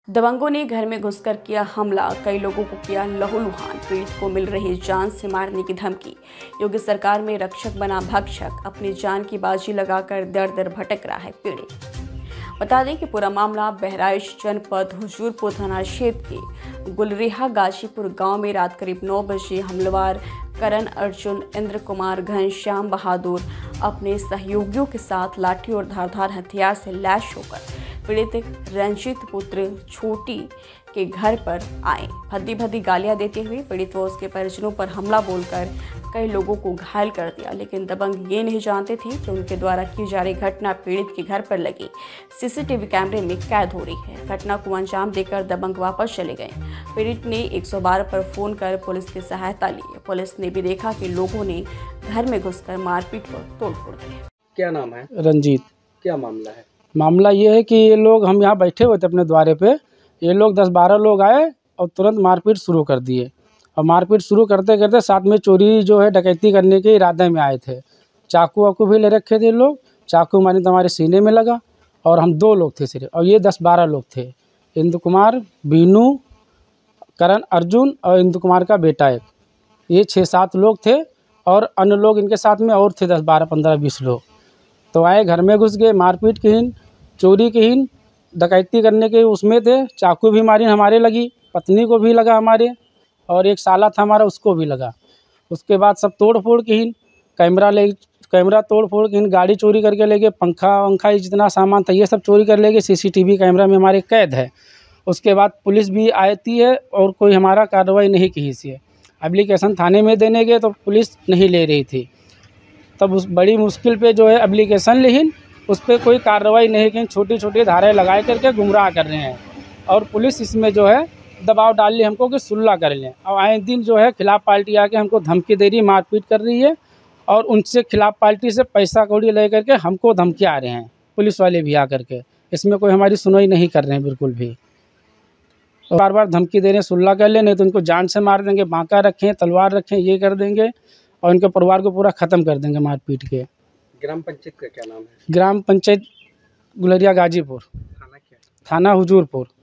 दबंगों ने घर में घुसकर किया हमला, कई लोगों को किया लहूलुहान। पीड़ित को मिल रही जान से मारने की धमकी। योगी सरकार में रक्षक बना भक्षक, अपनी जान की बाजी लगाकर दर दर भटक रहा है पीड़ित। बता दें कि पूरा मामला बहराइच जनपद हुजूरपुर थाना क्षेत्र के गुलरेहा गाजीपुर गांव में रात करीब 9 बजे हमलावर करण अर्जुन, इंद्र कुमार, घनश्याम बहादुर अपने सहयोगियों के साथ लाठी और धारदार हथियार से लैस होकर पीड़ित रंजीत पुत्र छोटी के घर पर आए। भद्दी भद्दी गालियां देते हुए पीड़ित व उसके परिजनों पर हमला बोलकर कई लोगों को घायल कर दिया। लेकिन दबंग ये नहीं जानते थे कि उनके द्वारा की जा रही घटना पीड़ित के घर पर लगी सीसीटीवी कैमरे में कैद हो रही है। घटना को अंजाम देकर दबंग वापस चले गए। पीड़ित ने 112 पर फोन कर पुलिस की सहायता ली। पुलिस ने भी देखा कि लोगों ने घर में घुसकर मारपीट व तोड़फोड़ की। क्या नाम है? रंजीत। क्या मामला है? मामला ये है कि ये लोग, हम यहाँ बैठे हुए थे अपने द्वारे पे, ये लोग 10-12 लोग आए और तुरंत मारपीट शुरू कर दिए। और मारपीट शुरू करते करते साथ में चोरी जो है डकैती करने के इरादे में आए थे। चाकू वाकू भी ले रखे थे लोग। चाकू मारे तो हमारे सीने में लगा और हम 2 लोग थे सिर्फ, और ये 10-12 लोग थे। इंदु कुमार, बीनू, करण अर्जुन और इंदु कुमार का बेटा एक, ये 6-7 लोग थे। और अन्य लोग इनके साथ में और थे 10-12-15-20 लोग। तो आए, घर में घुस गए, मारपीट की हिन, चोरी की हिन, डकैती करने के उसमें थे। चाकू भी हमारी हमारे लगी, पत्नी को भी लगा हमारे, और एक साला था हमारा, उसको भी लगा। उसके बाद सब तोड़ फोड़ की हिन, कैमरा तोड़ फोड़ की हिन, गाड़ी चोरी करके ले गए, पंखा वंखा जितना सामान था ये सब चोरी कर ले गए। सीसीटीवी कैमरा में हमारे कैद है। उसके बाद पुलिस भी आती है और कोई हमारा कार्रवाई नहीं की इससे। एप्लीकेशन थाने में देने गए तो पुलिस नहीं ले रही थी। तब उस बड़ी मुश्किल पे जो है एप्लीकेशन लिखी, उस पर कोई कार्रवाई नहीं की। छोटी छोटी धाराएं लगा करके गुमराह कर रहे हैं। और पुलिस इसमें जो है दबाव डाल ली हमको कि सुलह कर लें। और आए दिन जो है खिलाफ पार्टी आके हमको धमकी दे रही है, मारपीट कर रही है। और उनसे खिलाफ पार्टी से पैसा कौड़ी ले करके हमको धमकी आ रहे हैं, पुलिस वाले भी आ करके। इसमें कोई हमारी सुनवाई नहीं कर रहे हैं बिल्कुल भी। और बार बार धमकी दे रहे हैं सुलह कर ले, नहीं तो उनको जान से मार देंगे, बांका रखें, तलवार रखें, ये कर देंगे और उनके परिवार को पूरा ख़त्म कर देंगे मार पीट के। ग्राम पंचायत का क्या नाम है? ग्राम पंचायत गुलरिया गाजीपुर, थाना क्या है? थाना हुजूरपुर।